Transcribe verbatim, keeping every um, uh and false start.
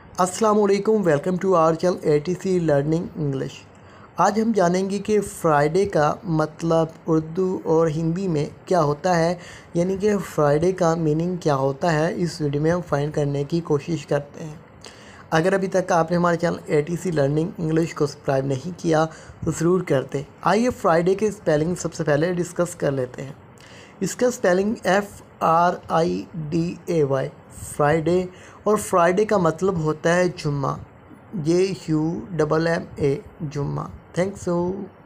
अस्सलाम वालेकुम, welcome to our channel ATC learning English. आज हम जानेंगे कि फ्राइडे का मतलब उर्दू और हिंदी में क्या होता है, यानी कि फ्राइडे का मीनिंग क्या होता है। इस वीडियो में हम फाइंड करने की कोशिश करते हैं। अगर अभी तक आपने हमारे चैनल एटीसी लर्निंग इंग्लिश को सब्सक्राइब नहीं किया तो ज़रूर करते। आइए फ्राइडे के स्पेलिंग सबसे पहले डिस्कस कर लेते हैं। इसका spelling F R I D A Y, Friday. और फ्राइडे का मतलब होता है जुम्मा, J U double M A, जुम्मा। Thanks you.